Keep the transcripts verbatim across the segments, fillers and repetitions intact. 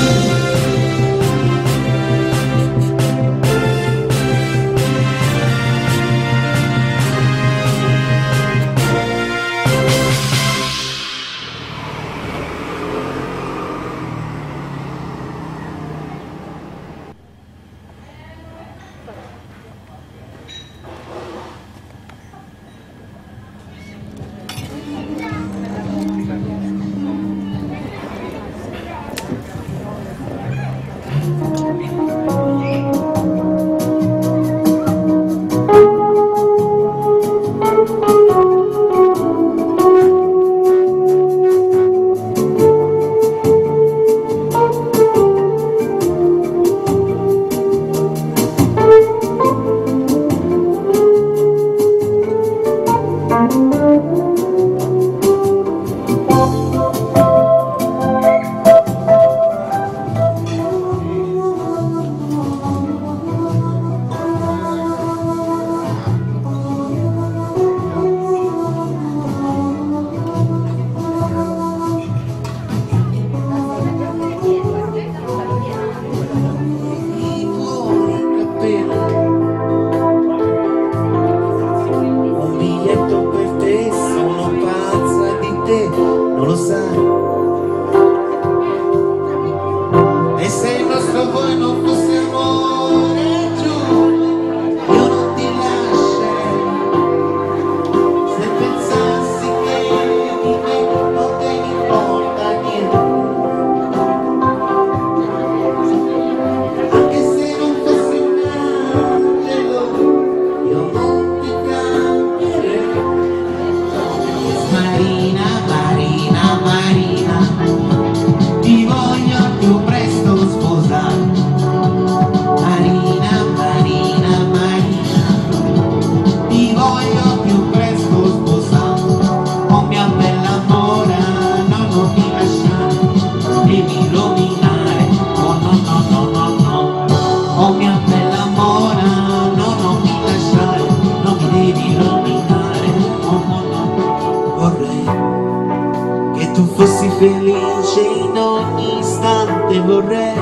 felice in ogni istante, vorrei,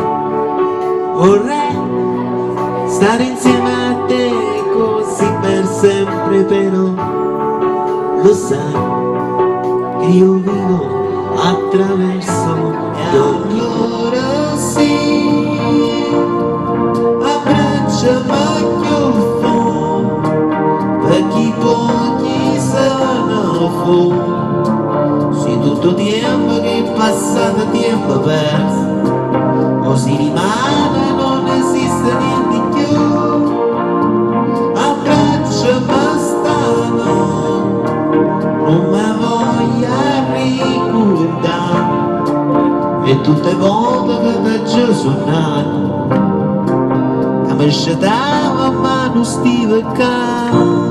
vorrei stare insieme a te così per sempre, però lo sai che io vivo attraverso gli occhi. Allora sì, abbracciami più perché pochi sono fuori. Se tutto tempo che è passato tempo perso, o si rimane non esiste niente più. Abbracciami stano, non mi voglio ricordare, e tutte volte che ti suonato che mi sciatava ma non stiva qua.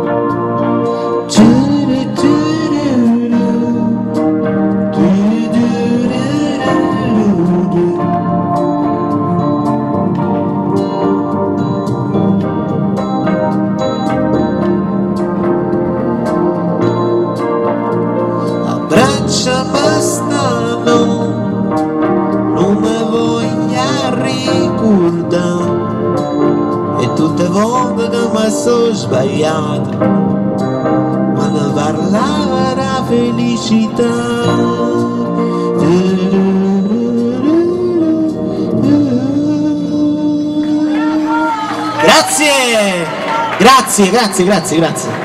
Abbracciami stano, non mi voglio ricordare, e tutte volte che mi sono sbagliato quando parlava la felicità. Grazie, grazie, grazie, grazie, grazie.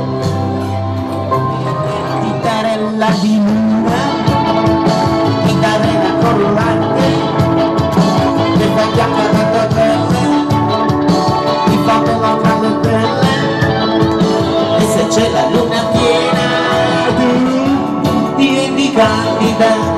Di luna, di candida.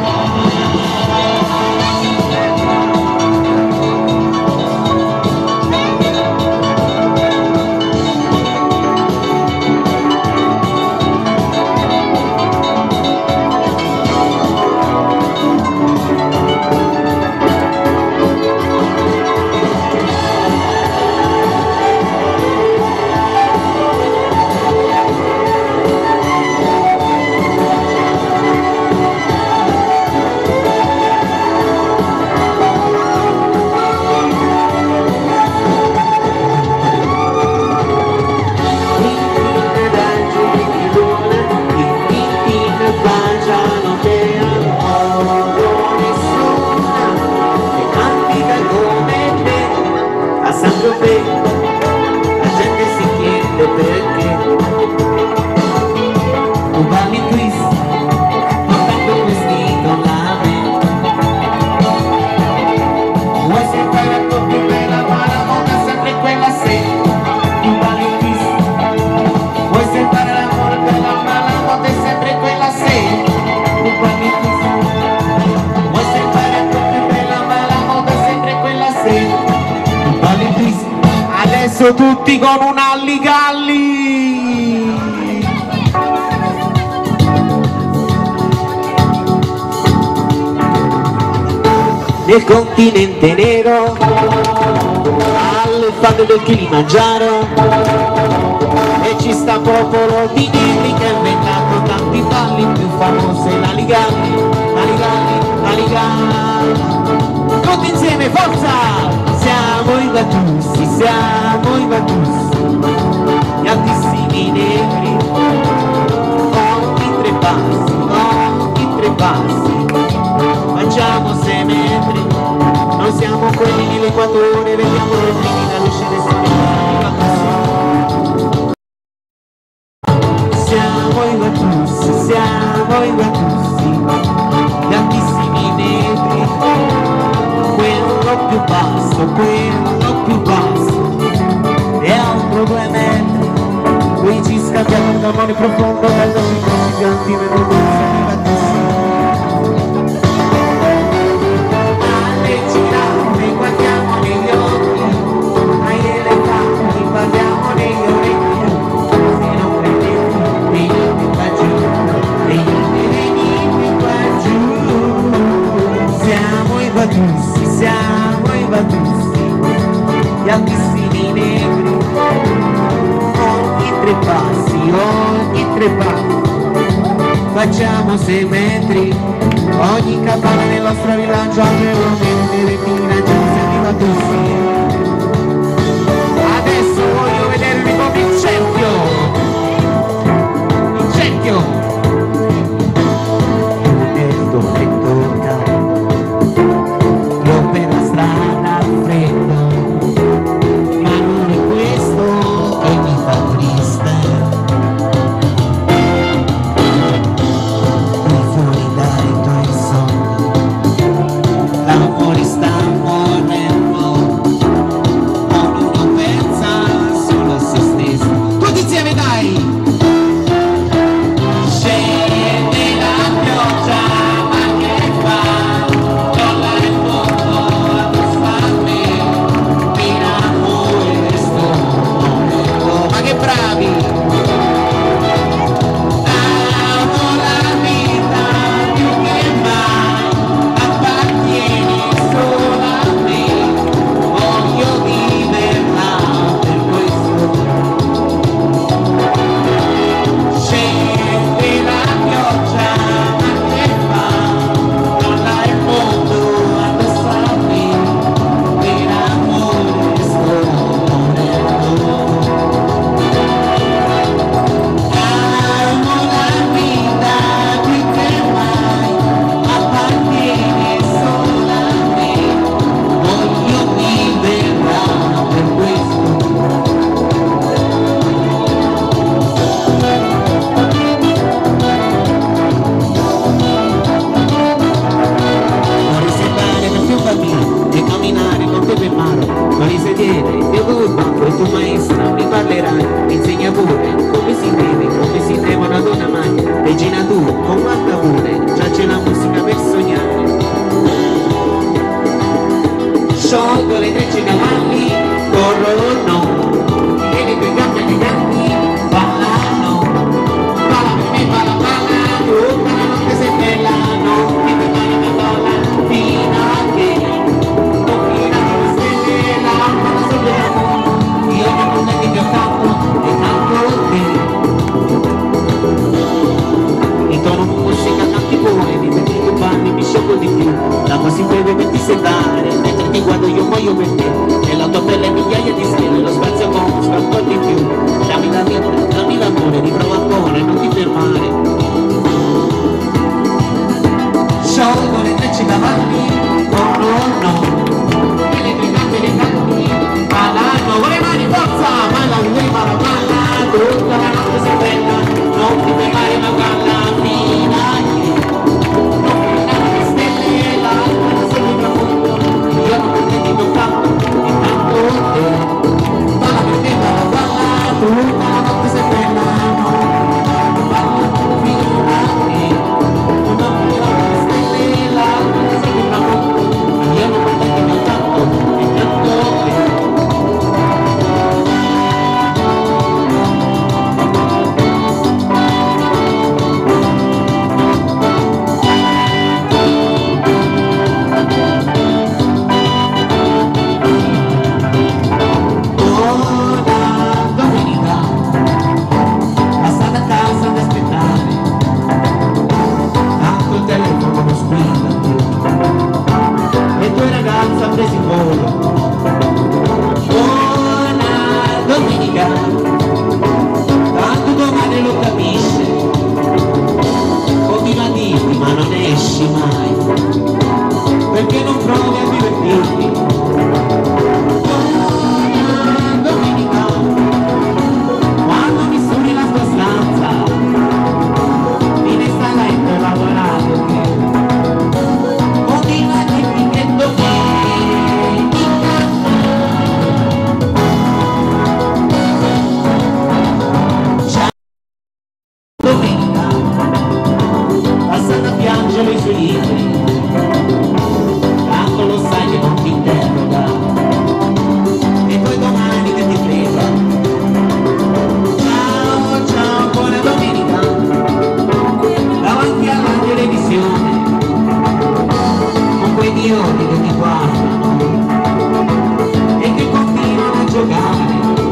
La gente si chiede perché tu balli twist portando un vestito là me. Vuoi sempre la tua più bella ma la moda è sempre quella se tu balli twist. Vuoi sempre l'amore bella ma la moda è sempre quella se tu balli twist. Vuoi sempre la tua più bella ma la moda è sempre quella se tu balli twist. Adesso tutti con un alligalli. Nel continente nero, alle falde del Kilimangiaro, e ci sta popolo di negri che ha inventato tanti balli, più famoso è l'alligalli, l'alligalli, l'alligalli. Tutti insieme, forza! Siamo i Batussi, siamo i Batussi, gli altissimi negri, ogni tre passi, ogni tre passi, facciamo sei metri, noi siamo quelli dell'Equatore, vediamo le primi da luce del sole, siamo i Batussi, siamo i Batussi, gli altissimi negri, quello più basso, quello più basso, e altro due metri, qui ci scambiamo un amore profondo, dando i giganti venuti i Batussi. Alle giraffe guardiamo negli occhi, ai elefanti parliamo negli orecchi, se non credete, venite qua giù, venite, venite qua giù, siamo i Batussi, siamo i Batussi, gli altissimi negri, ogni tre passi, ogni tre passi, facciamo sei metri, ogni campana nel nostro villaggio apre un delle minacciose di Batussi. Adesso voglio vedervi come il cerchio, il cerchio. cuore, mi metti i panni, mi sciocco di più. L'acqua si beve, metti sedare, mentre ti guardo io muoio per te. Nella tua pelle migliaia di stelle, lo spazio costa un po' di più. Dammi la vita, dammi l'amore, riprova ancora e non ti fermare. Sciolgo le trecce davanti, oh no no, e le tue gambe le canti, ballano con le mani forza, balla lui, balla, balla, tutta la notte sei bella, non ti fermare ma balla fino a che, non guardare le stelle, l'altra da solo il tramonto, io non pretendi il mio fatto, intanto te, balla per te, balla, balla, tutta la notte sei bella, non balla fino a che, non guardare le stelle, l'altra da solo il tramonto, io non pretendi il mio fatto, intanto te. Presi in volo, buona domenica, tanto domani lo capisce, continua a dirti ma non esci mai, perché non provi a divertirti, buona domenica, quando mi suoni la tua stanza, mi resta letto e lavorare, continua a dirti che domani domenica passando a piangere i suoi libri, tanto lo sai che non ti interroga, e poi domani che ti frega. Ciao ciao, buona domenica, davanti alla televisione, con quei idioti che ti guardano e che continuano a giocare.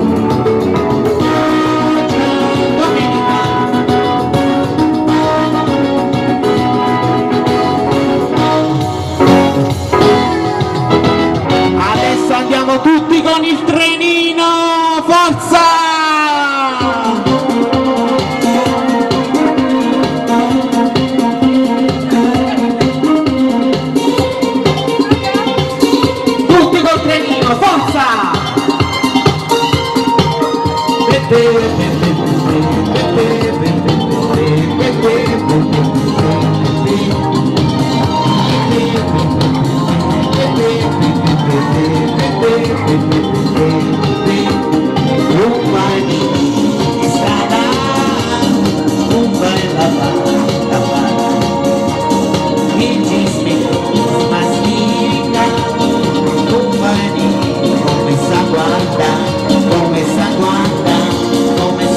Andiamo tutti con il trenino, forza! Tutti col trenino, forza! Come sa guarda, come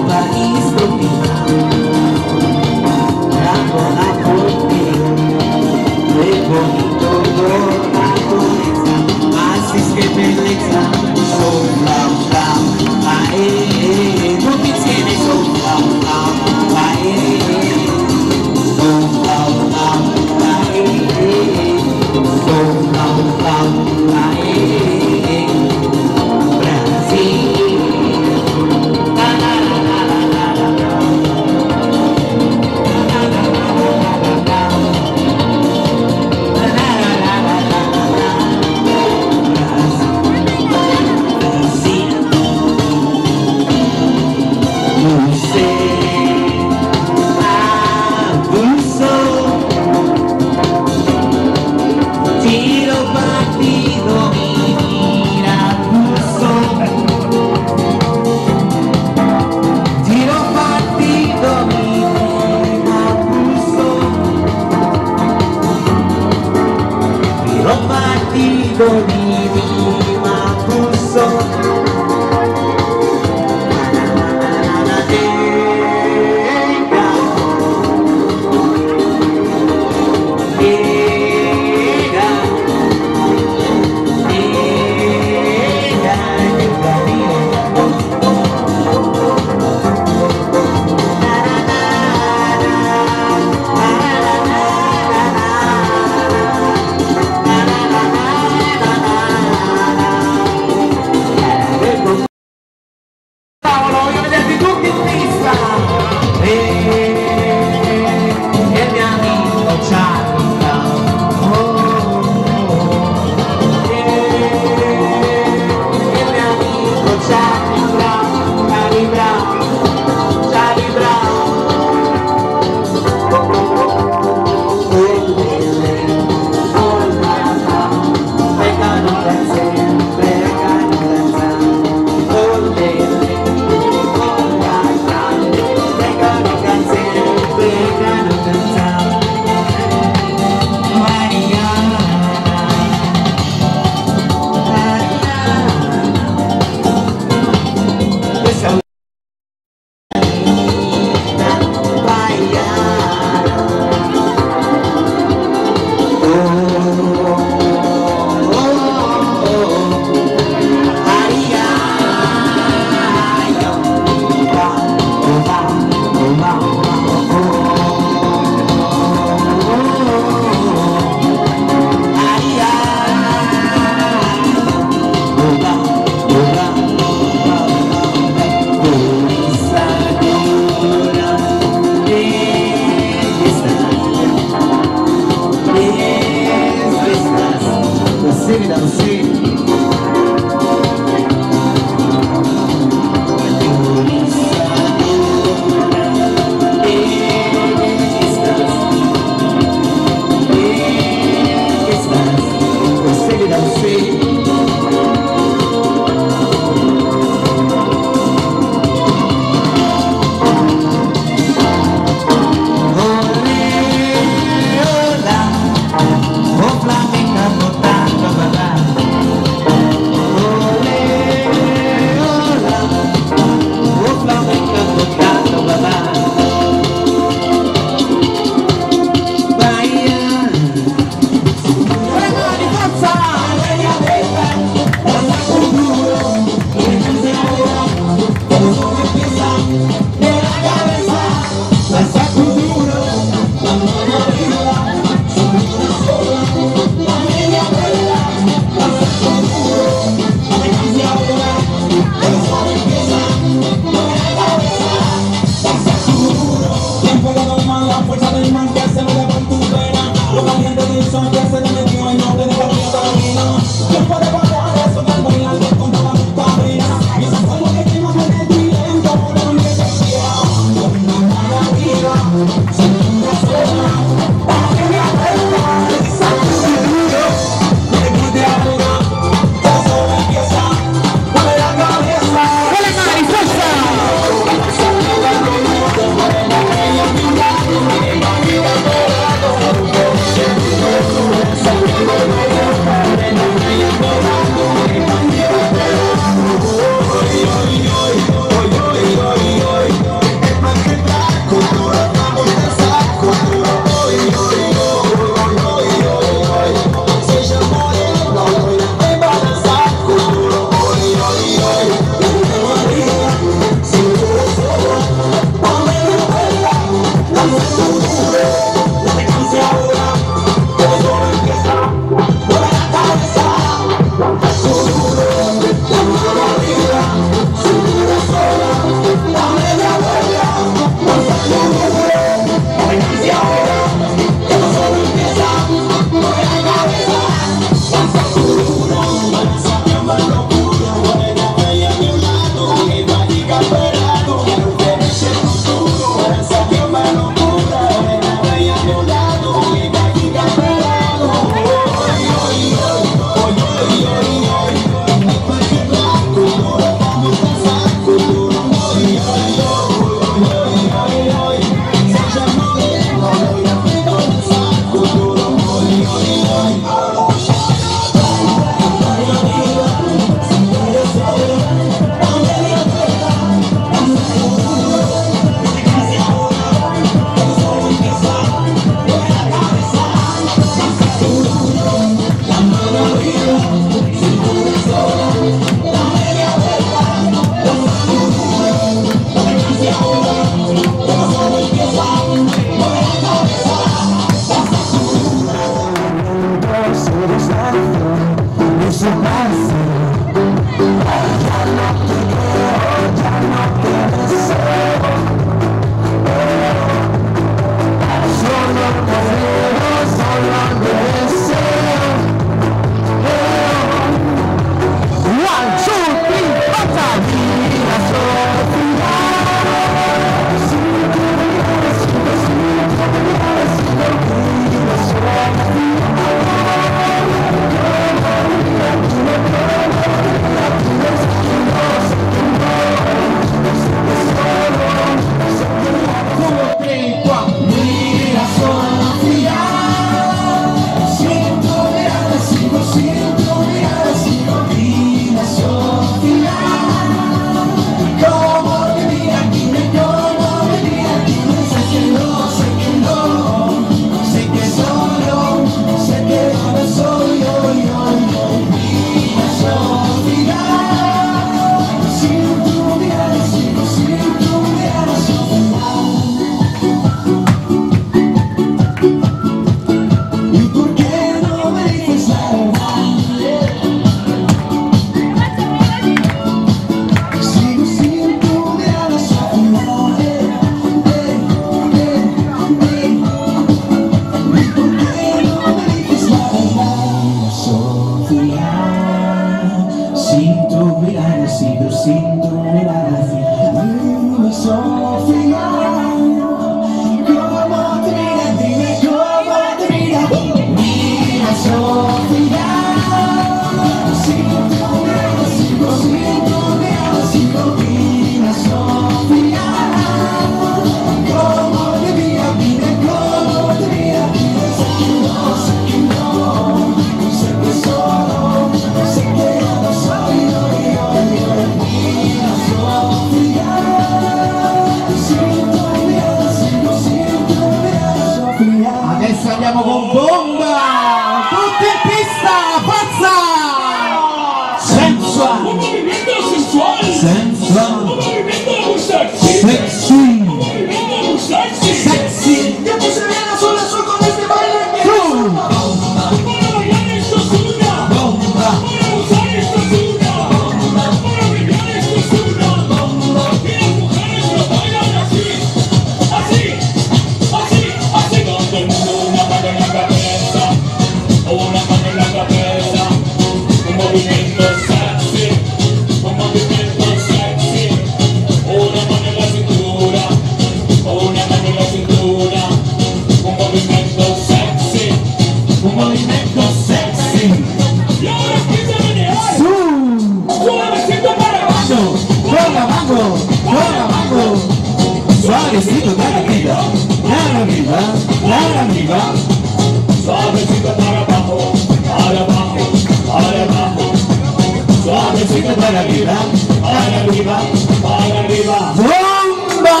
andiamo con bomba! Tutti in pista! Forza! Sensual! Un movimiento sensual! Sensual! Un movimiento muy sexy! Sexy! Un movimiento muy sexy! Sexy! Ya puse bien azul azul con este baile que ¡Tú! Para bailar esto es una! Bomba! Para usar esto es una! Para brillar esto es una! Y las mujeres lo bailan así! Así! Así! Así! Todo el mundo una mano en la cabeza! Una mano en la cabeza! Un movimiento sexy! Un movimiento sexy! Una mano en la cintura! Una mano en la cintura! Un movimiento sexy! Un movimiento sexy! Y ahora empieza a menear! ¡Tú! Suavecito para abajo! ¡Toda abajo! ¡Toda abajo! Suavecito para arriba, para arriba, para arriba. Suavecito para abajo, para abajo, para abajo. Suavecito para arriba, para arriba, para arriba. ¡Bomba!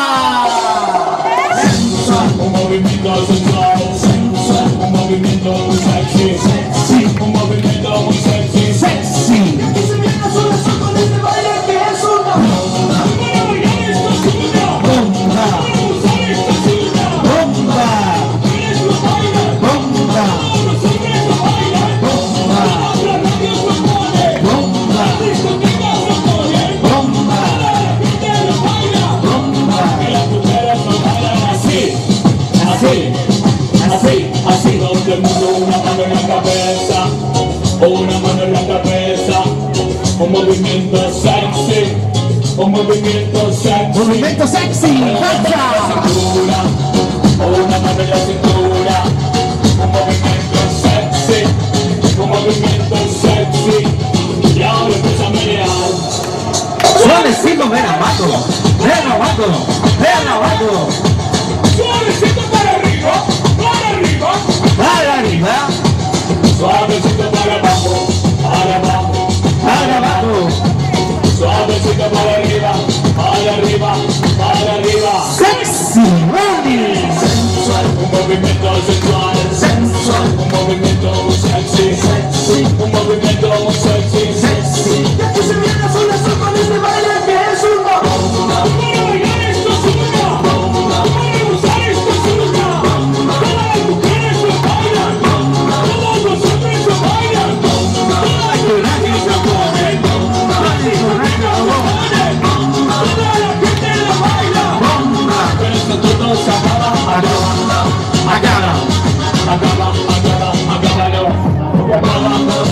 Sensual, Un movimiento sensual, sensual, un movimiento muy sexy, sexy, un movimiento muy sexy. sexy. ya puse bien azul azul con este baile que es una Para bailar esto es una, Bomba, para usar esto es una. bomba, Mujeres lo bailan, bomba, todos los hombres lo bailan. bomba, Todas las radios lo ponen, bomba, las discotecas lo ponen. bomba, Toda la gente lo baila. bomba. Y las mujeres lo bailan así, así, así, así. Todo el mundo una mano en la cabeza, una mano en la cabeza. Un movimiento sexy, un movimiento sexy. Movimiento sexy, fuerza. Cintura, una mano en la cintura. Un movimiento sexy, un movimiento sexy. Y ahora empieza a menear. Suavecito, ven abajo, ven abajo, ven abajo. Suavecito para arriba, para arriba. Para arriba, Suavecito para abajo, para abajo, para abajo. suavecito para arriba, para arriba, para arriba. Sexy, ready. Sensual, un movimiento sensual, Sensual, un movimiento muy sexy, sexy, un movimiento muy sexy, sexy. ya puse bien azul azul con este baile que es una Para bailar esto es una, para usar esto es una. Todas las mujeres lo bailan, todos los hombres lo bailan, todas las mujeres lo ponen, las discotecas lo ponen, toda la gente lo baila. Pero esto todo se acaba, acaba, Acaba, acaba, acaba, acaba, no. Acaba,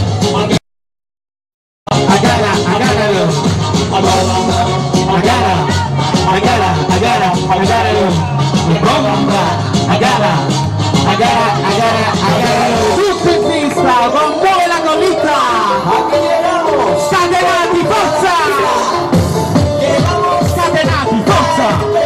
agarra, agárralo. acaba, Agarra, agarra, agarra, agárralo. Bomba, agarra, agarra, agarra, agárralo. Tutti in pista, con muove la colita. Aquí llegamos. Scatenati, forza. Scatenati, forza.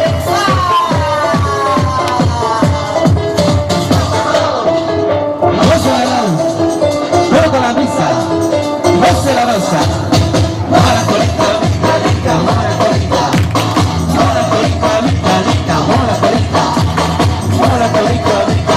Rosa la danza, pero con la misa. Rosa la rosa. Mueve la colita, colita, mueve la colita. Mueve la colita, colita, mueve la colita. Mueve la colita, colita.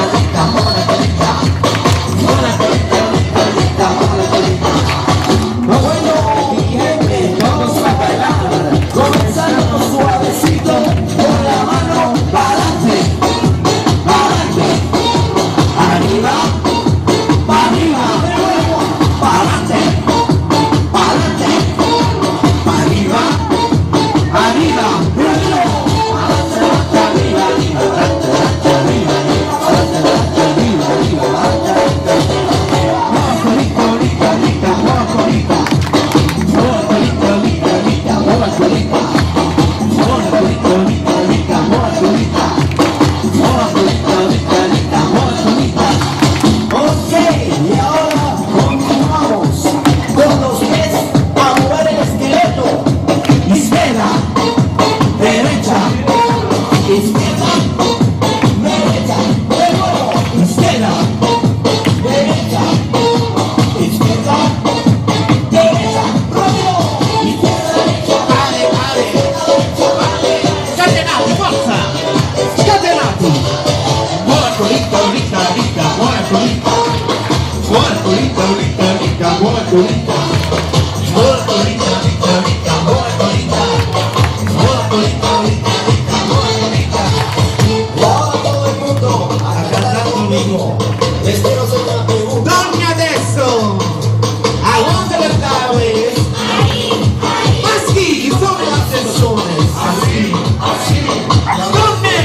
colita, mola colita, colita, colita, mola colita, mola colita, colita, colita, mola colita. Ora todo el mundo a cantar conmigo. Este no se una pregunta. Donne adesso, I want the verdades. Maschi, chi sono le persone? Así, así. Donne,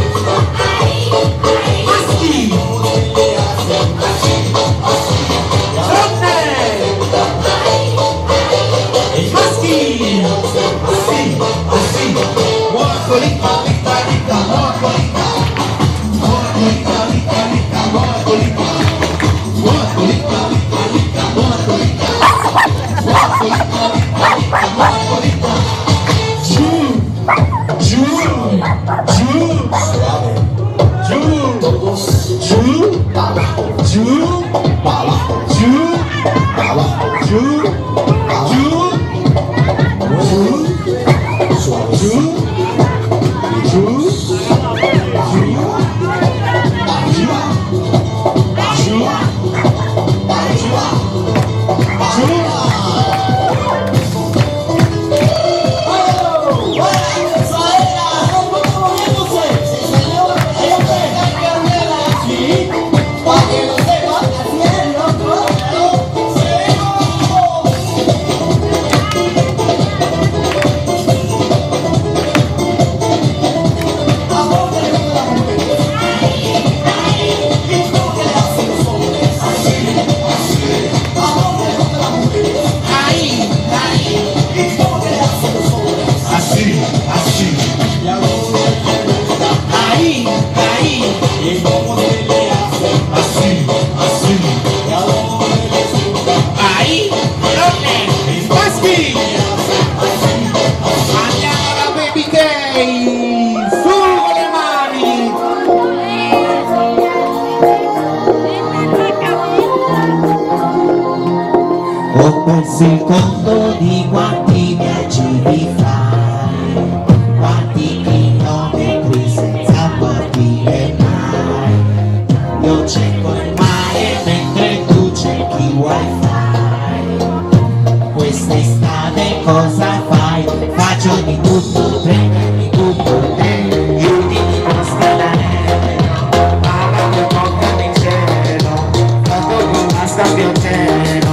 maschi. Colita, colita, colita, mola colita, mola colita, colita, colita, mola colita, mola colita, colita, colita, mola colita, mola colita, colita, mola colita. Giù, giù, giù, suave, giù, todos, giù, abajo, giù, abajo, giù, abajo, giù, giù, giù, suave, giù. Ho perso il conto di quanti viaggi vi fai, quanti chilometri senza partire mai. Io cerco il mare mentre tu cerchi wifi. Quest'estate cosa fai? Faccio di tutto, prendermi tutto, te, chiudimi con scalare, pagami bocca nel cielo, fatto con la scappioncino.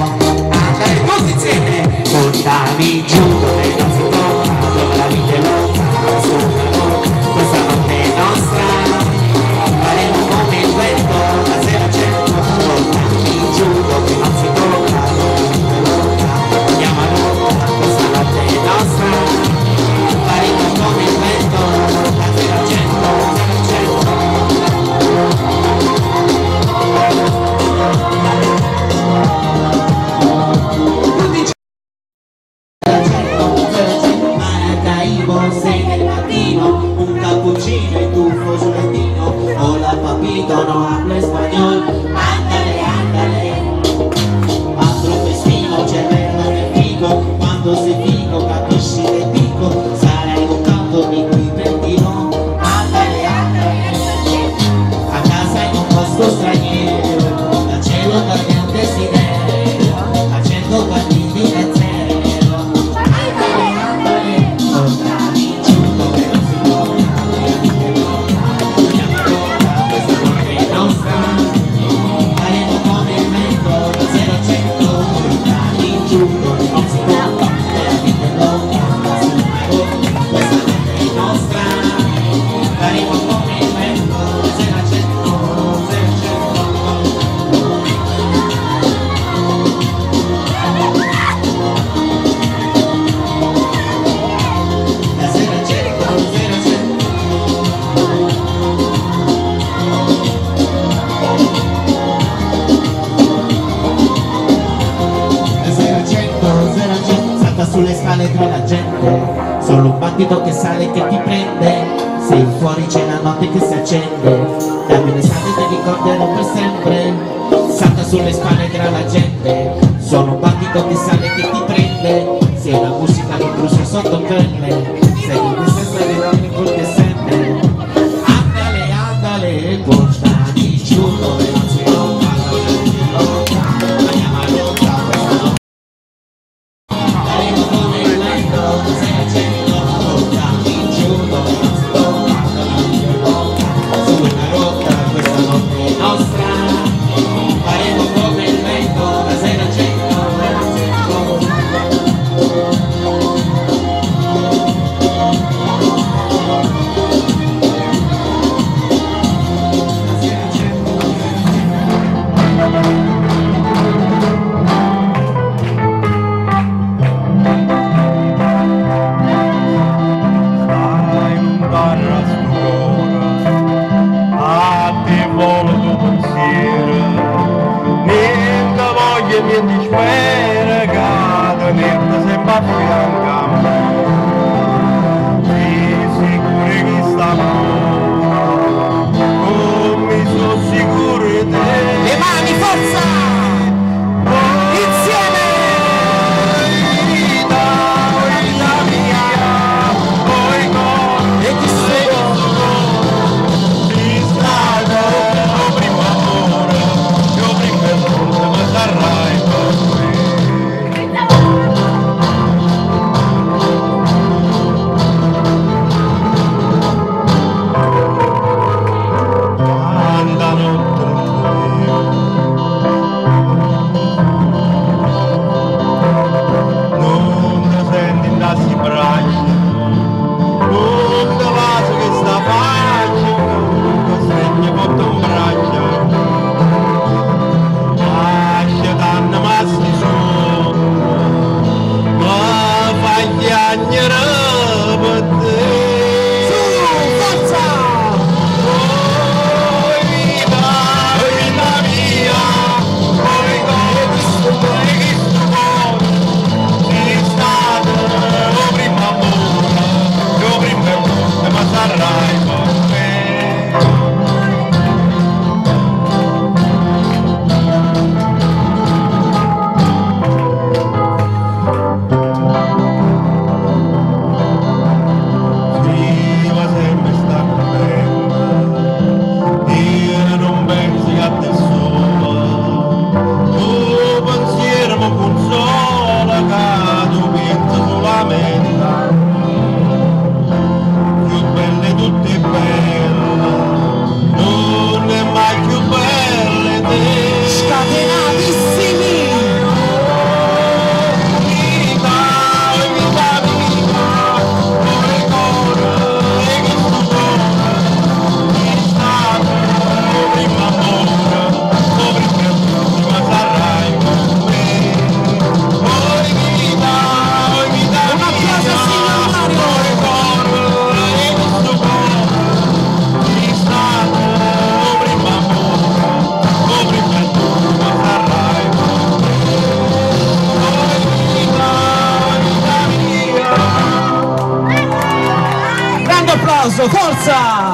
Portami giù dove non si tocca, dove la vita è lontana, sopra questa notte è nostra, faremo come il vento, la sera cento. Portami giù dove non si tocca, dove la vita è lontana, andiamo a Roma, questa notte è nostra, faremo come il vento, la sera cento, sei del mattino, un cappuccino e tuffo sul lettino. Hola papito, no hablo español. Ándale, ándale. Altro festino, cervello nel figo. Quando sei figo capisci che dico. Sarai un canto di cui pentino. Ándale, ándale. A casa in un posto straniero, da cielo da te un desiderio, a cento partiti da zero. Sulle scale tra la gente, solo un battito che sale che ti prende, sei fuori c'è la notte che si accende, dammi un'estate che ricorderò per sempre, salta sulle spalle tra la gente, solo un battito che sale che ti prende, sei la musica che brucia sotto pelle, sei in questa storia che ti sempre, andale, andale, portami giù dove non si che ti spera che niente sempre a fianco a me. Sì, sicuro che sta buono, come sono sicuro di te. Le mani, forza! Forza!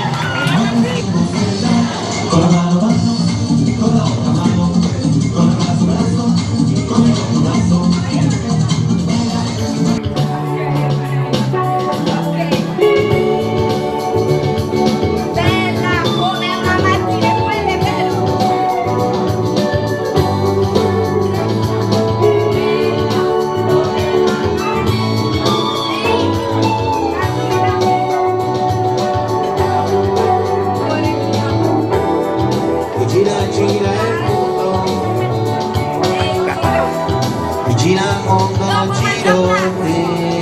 Gira il mondo, giro te,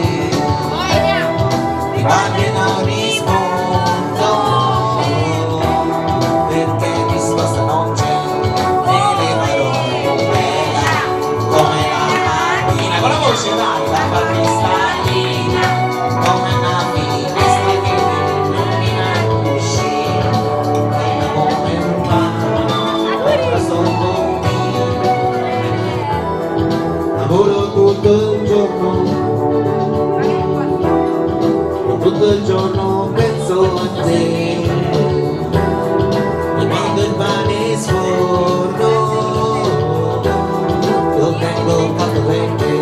quando non rispondo, perché risposta non c'è, nelle parole, bella come la mattina, con la voce dalla cristallina, come una finestra che mi illumina l'uscita, bella come un bagno, ora sono lavoro tutto il giorno, tutto il giorno penso a te, e quando il pane sforno, lo tengo fatto per te,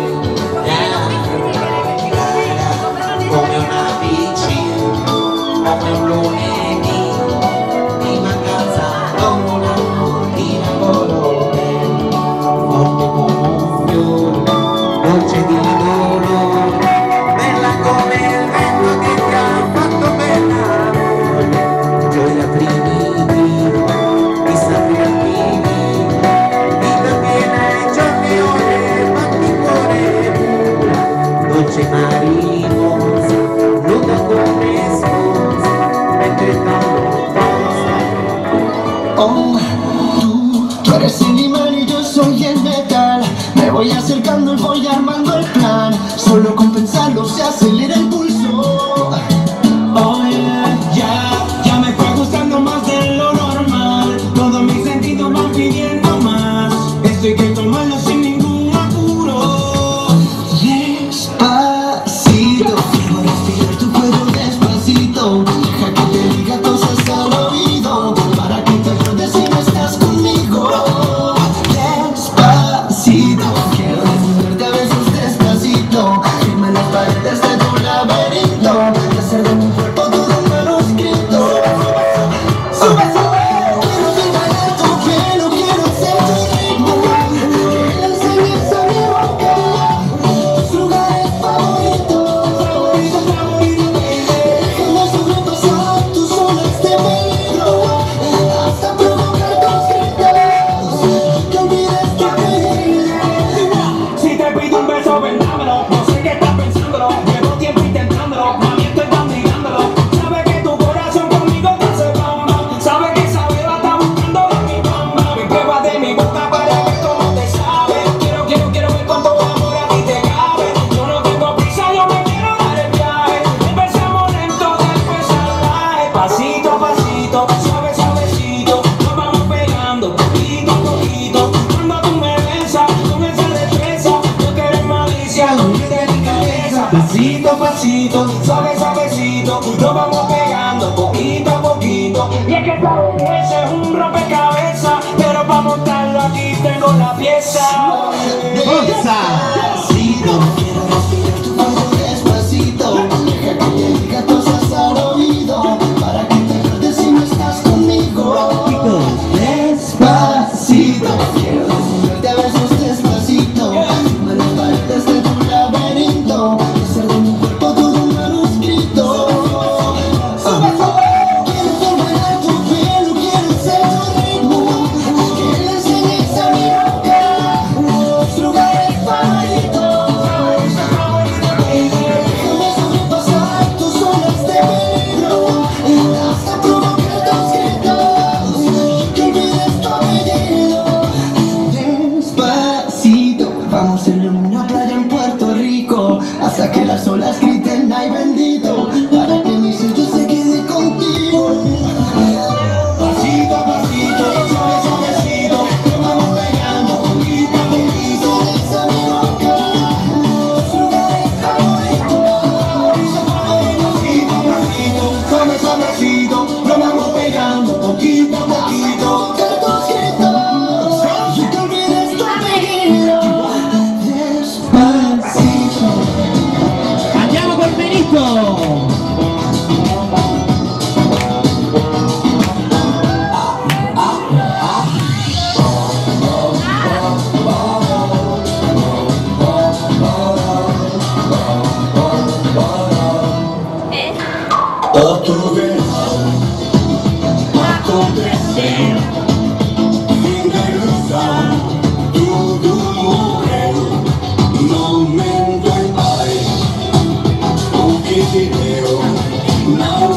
come una vicina, come un lunedì, di vacanza come una mattina colore, forte come un fiore. Dolce di dolore, bella come il vento che ti ha fatto bella, gioia primitiva, di sapere attivi, vita piena e giorni ore, fatti cuore pure, dolce marimosa, nuda come sposa, mentre tanto posa. Oh, tú, tú eres el imán y yo soy el metal. Me voy acercando y voy armando el plan. Solo con pensarlo se acelera el pulso. Oh yeah, ya, ya me fue gustando más de lo normal. Todos mis sentidos van pidiendo más. Esto hay que tomarlo despacito, suave, suavecito, nos vamos pegando poquito a poquito. Y es que ese es un rompecabezas, pero para montarlo aquí tengo la pieza. Despacito, quiero respirar tu cuello despacito. Deja que te diga cosas al oído, para que te acuerdes si no estás conmigo. Despacito, quiero desnudarte a besos despacito. Firmar las paredes de tu laberinto, hacer de mi cuerpo todo un manuscrito. Sube, sube. Quiero formar tu pelo, quiero ser tu ritmo, que le enseñes a mi boca los lugares favoritos. Déjame sobrepasar tus zonas de peligro, hasta provocar tus gritos, que olvides tu apellido. Despacito, vamos en una playa en Puerto Rico, hasta que las olas griten ay bendito, para que mi sello se quede contigo. Pasito a pasito, suave, suavecito, nos vamos pegando poquito a poquito. Esa mi boca, los lugares favoritos. Pasito a pasito, suave, suavecito, nos vamos pegando poquito a poquito. Que tus gritos, y que olvides tu apellido. Despacito. Andiamo col Benito! Otro verso acontecer, fin de ilusão, tudo morreu, não momento em paz, o que se deu, não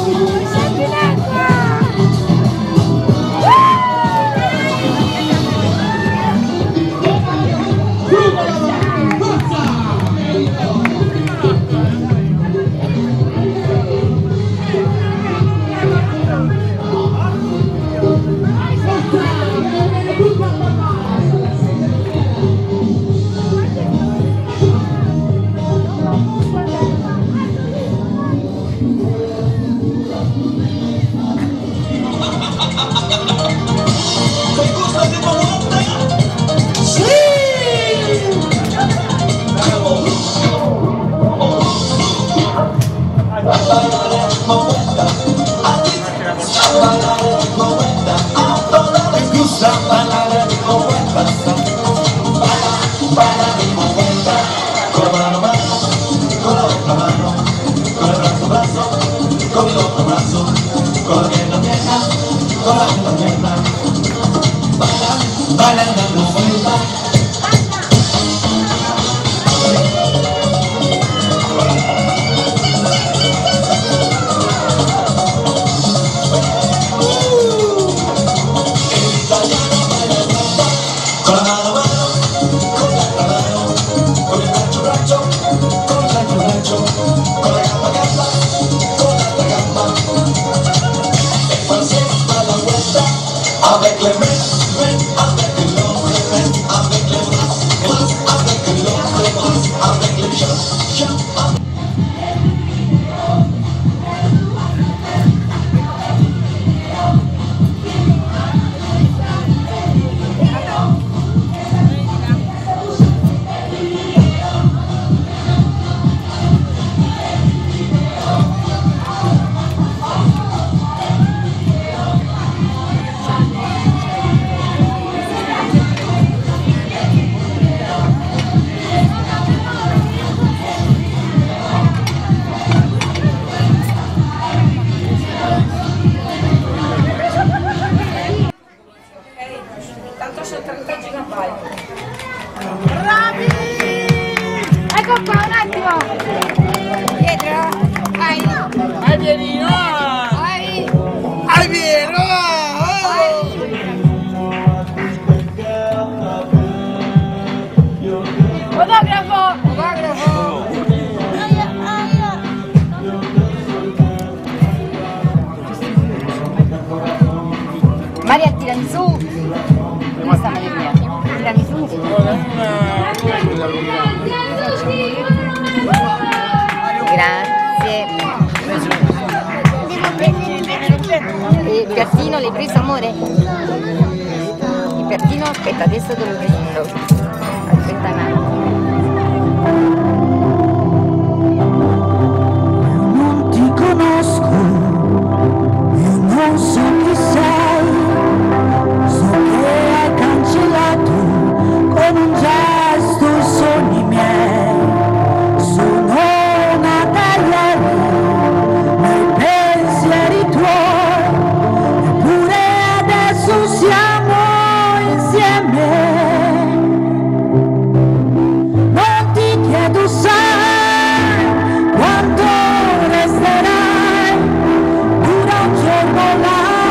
l'hai preso, amore? Il piattino? Aspetta, adesso te lo prendo. Aspetta un attimo. Non ti conosco, io non so chi sei, so che hai cancellato con un gesto i sogni miei, sono nata ieri nei pensieri tuoi, eppure adesso siamo insieme. Non ti chiedo sai quanto resterai, dura un giorno la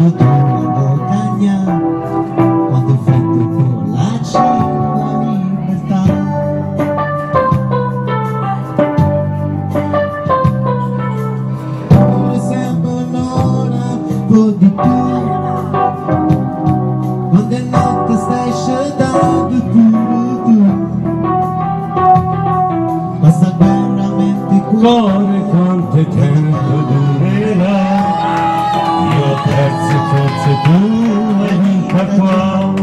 quando tu la montagna, quando il freddo con la città libertà. Ora sempre un'ora, un po' di più, quando è notte stai scegliendo tu, tu. Questa guerra mente cuore quanto tempo durerà, io ho perso forse tu e mica qua.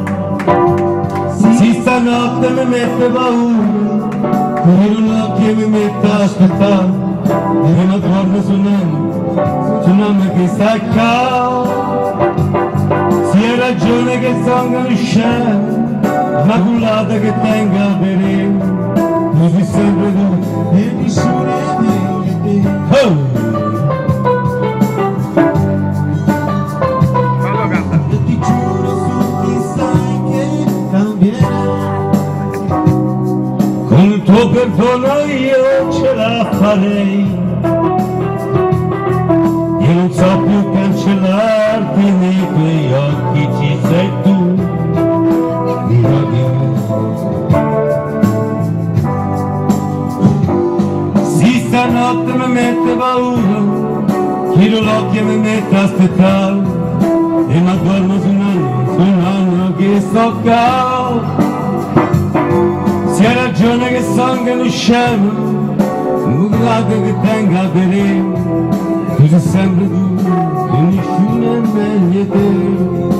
Sì, stanotte mi mette paura, chiudo l'occhio e mi mette a aspettare, e non torno su nome, su nome che sta qua. Sì, hai ragione che sono scemo, ma cullata che tenga a bere. Così sempre tu e nessuno è meglio di te. Oh! Fallo canta. Io ti giuro su che sai che cambierà. Con il tuo perdono io ce la farei. Io non so più cancellarti nei tuoi occhi, ci sei tu. Mira di me. Stanotte mi mette paura, chiudo l'occhio e mi mette a aspettare, e mi dormo su un anno, su un anno che sto qua. Si ha ragione che sono uno scemo, un lato che tenga a bere, tu sei sempre tu, e nessuno è meglio di te.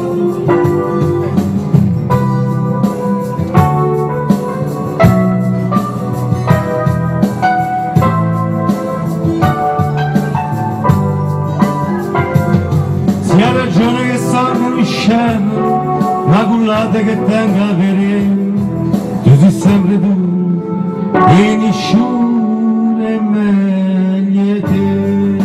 Scemo, ma cullata che tenga a vedere, tu sei sempre tu e nessuno è meglio di te.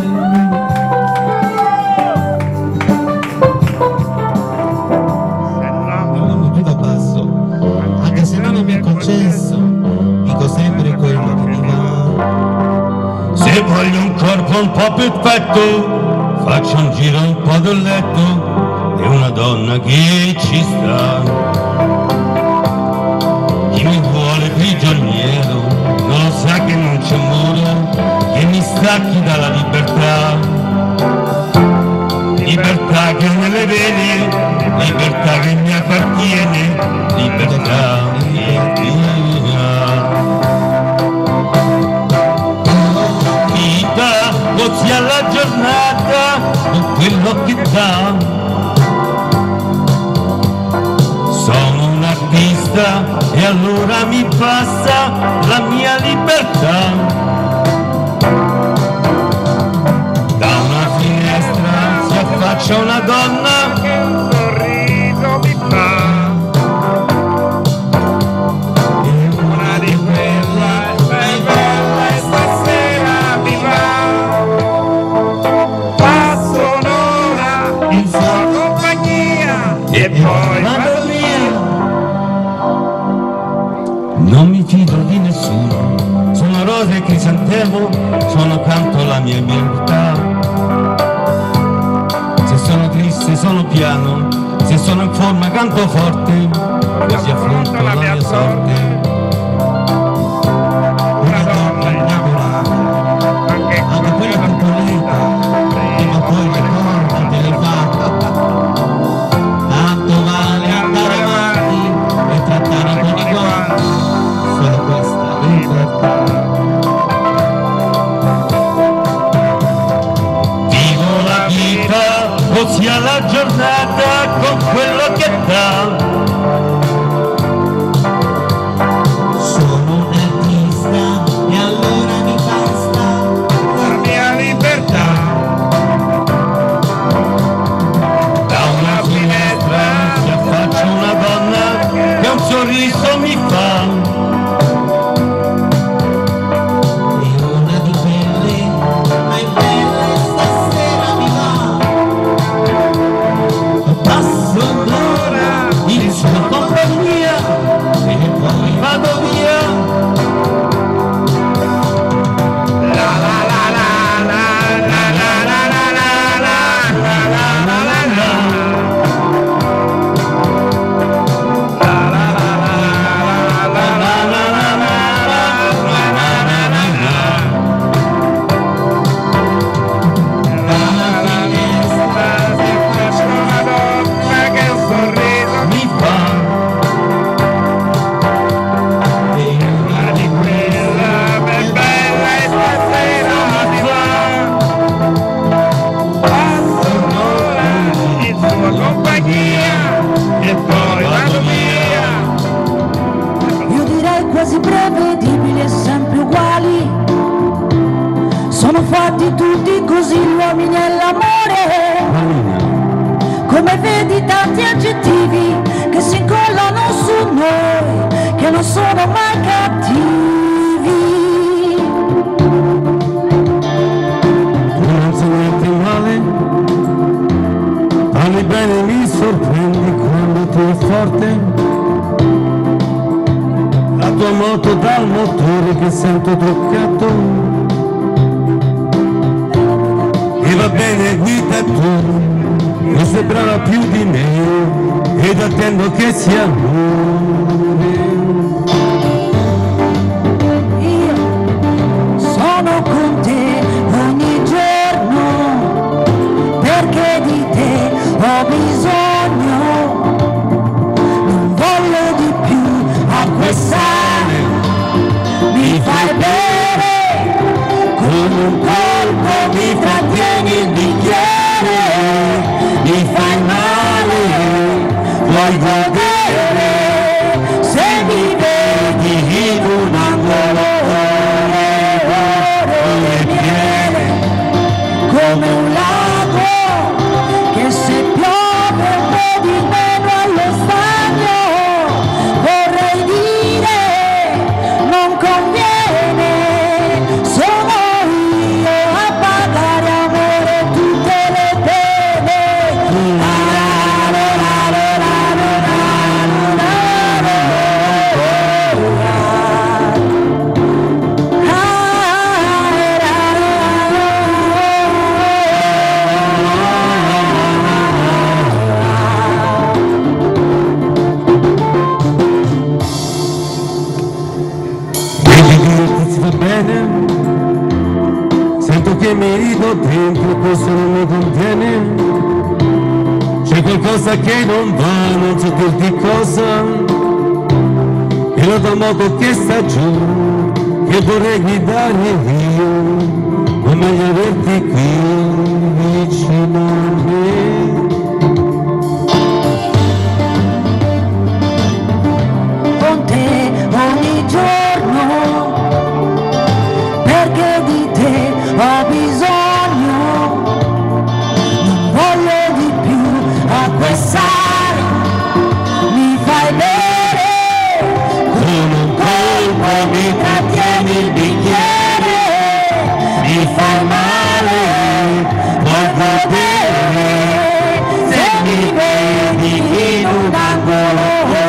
Parlando più da basso, anche se non mi è concesso, dico sempre quello che mi va. Se voglio un corpo un po' più petto, faccio un giro un po' del letto, è una donna che ci sta. Chi mi vuole prigioniero non lo sa che non c'è muro che mi stacchi dalla libertà. Libertà che nelle vene, libertà che mi appartiene, libertà mia. Vita, così alla giornata con quello che dà. Sono un artista e allora mi basta la mia libertà. Da una finestra si affaccia una donna che un sorriso mi fa. E una di quella è bella e stasera mi va. Passo un'ora in sua compagnia e poi vado via. Non mi fido di nessuno, sono rose e crisantemo, sono canto alla mia libertà. Se sono triste sono piano, se sono in forma canto forte, così affronto la mia sorte. Una donna innamorata, anche quella piccoletta, prima poi ricorda te le fa. Tanto vale andare avanti e trattare con i guanti, solo questa libertà. Vivo la vita così alla giornata con quello che dà. Sono un artista e allora mi basta La mia libertà. Da una finestra si affaccia una donna che un sorriso mi fa. e una di quelle, ma è bella e stasera mi va. Passo un'ora in tutti, tutti così gli uomini e l'amore. Come vedi tanti aggettivi che si incollano su noi, che non sono mai cattivi. Tu non sei niente male, parli bene, mi sorprendi quando tu è forte. La tua moto dal motore che sento toccato. E va bene, guida tu, mi sembrava più di me ed attendo che sia amore. Io sono con te ogni giorno perché di te ho bisogno. Non voglio di più acquistare, mi fai bere con un colpo, mi trattieni il bicchiere, mi fai male, vuoi godere, se mi vedi in un angolo ore piene, come un lago che se piove un po' di meno allo stagno, vorrei dire non conviene, sono io a pagare amore tutte le pene. Va bene, sento che mi rido dentro, questo non mi contiene. C'è qualcosa che non va, non so dirti cosa. E la tua moto che sta giù, che vorrei guidare io, o meglio averti qui vicino a me. Con te ogni giorno perché di te ho bisogno, non voglio di più acquistare, mi fai bere con un colpo, mi trattieni il bicchiere, mi fai male, vuoi godere, se mi vedi in un angolo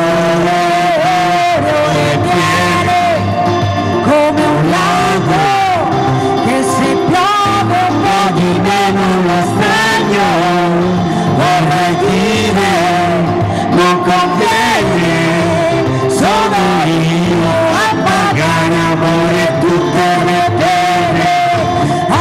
ore piene, come un lago che se piove un po' di meno lo stagno, vorrei dire non conviene, sono io a pagare amore tutte le pene. Ah,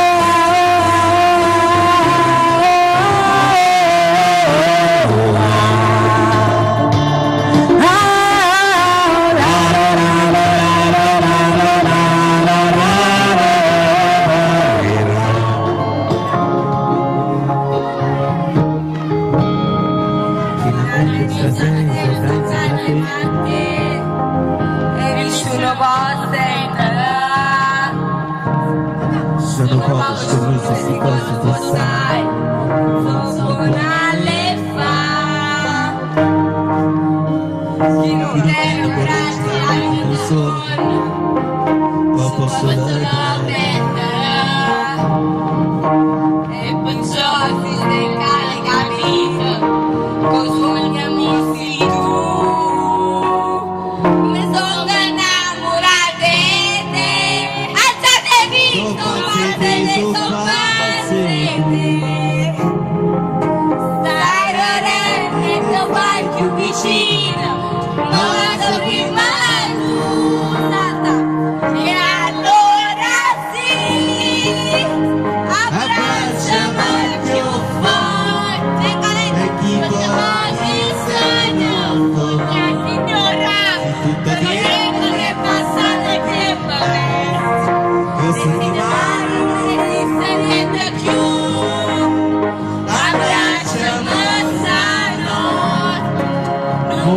Sono cose come se si fosse passare. Ma posso dare e perciò si steccare capito con sogni amici tu mi sono innamorata di te, alzate visto ma te ne sono passate, stai rodendo vai più vicino, non la so prima tu stata, e allora sì abbracciami più forte e chi poi mi sogno la signora vorremmo che passate il tempo e si domani non esiste niente più, abbracciami stanotte, non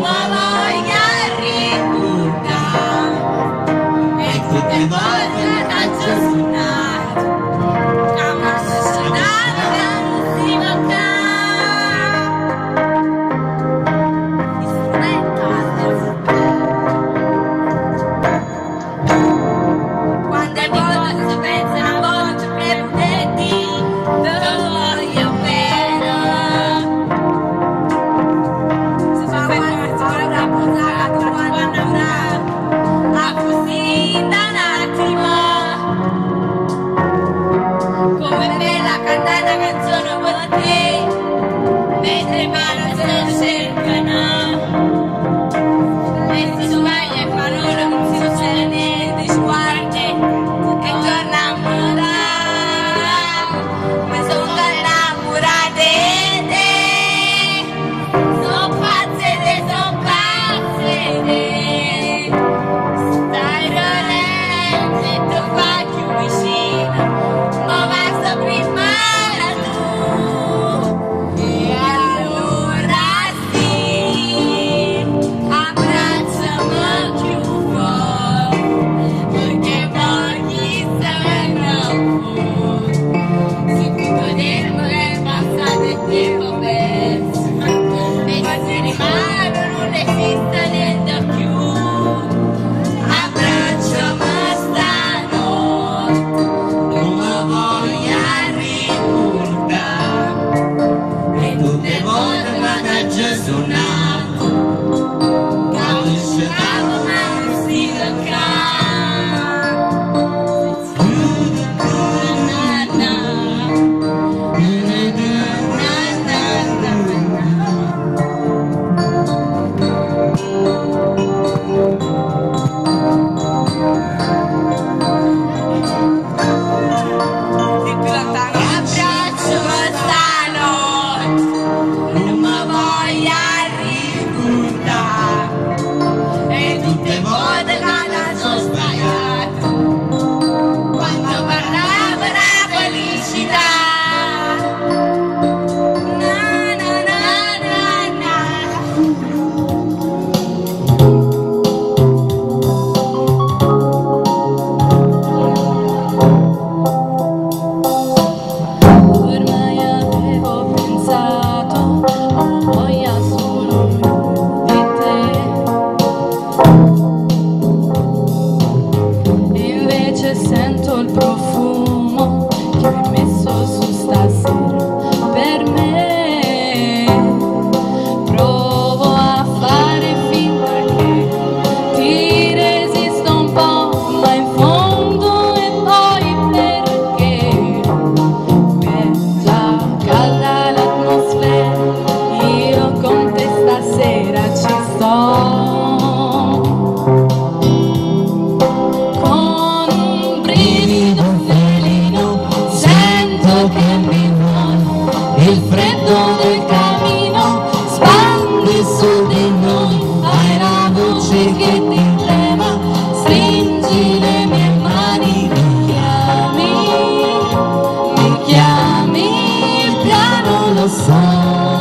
il freddo del camino spandi su di noi, hai la voce che ti trema, stringi le mie mani, mi chiami, mi chiami, piano lo so,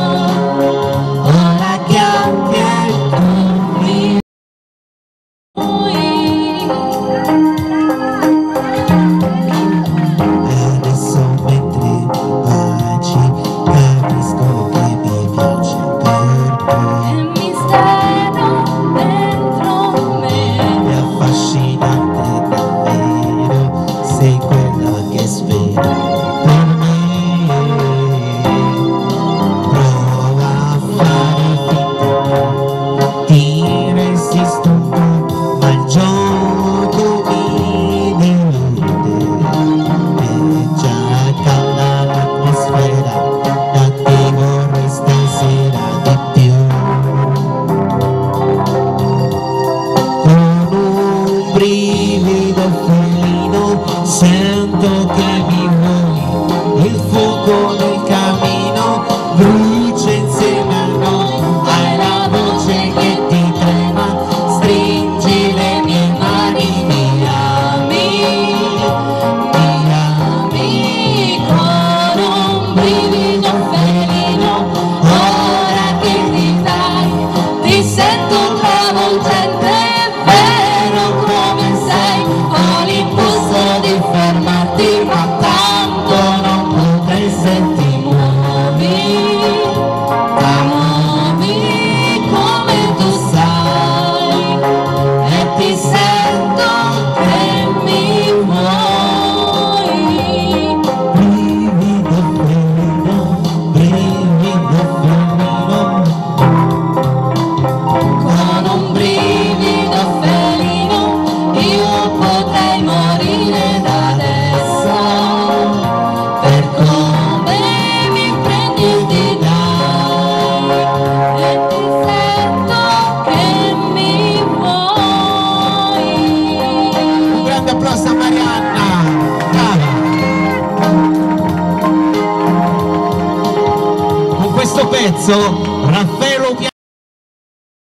ora che anche tu mi adesso mentre baci capisco che mi piace per te. È mistero dentro me. È affascinante davvero, sei quella che spero per me. Prova a fare finta, ti resisto un po', ma il gioco mi delude. È già calda l'atmosfera, da te vorrei stasera di più. Con un brivido felino sento che mi vuoi, il fuoco nel camino brucia insieme a noi, hai la voce che ti trema, stringi le mie mani, mi ami, mi ami, con un brivido felino, ora che ti dai, ti sento travolgente, è vero come sei, ho l'impulso di fermarti, ma tanto non potrei se ti muovi, ti muovi come tu sai, e ti sento che mi vuoi. Brivido felino, brivido felino, con un brivido felino io potrei morire da adesso, per come mi prendi ti dai, e ti sento che mi vuoi. Un grande applauso a Marianna, brava. Con questo pezzo Raffaello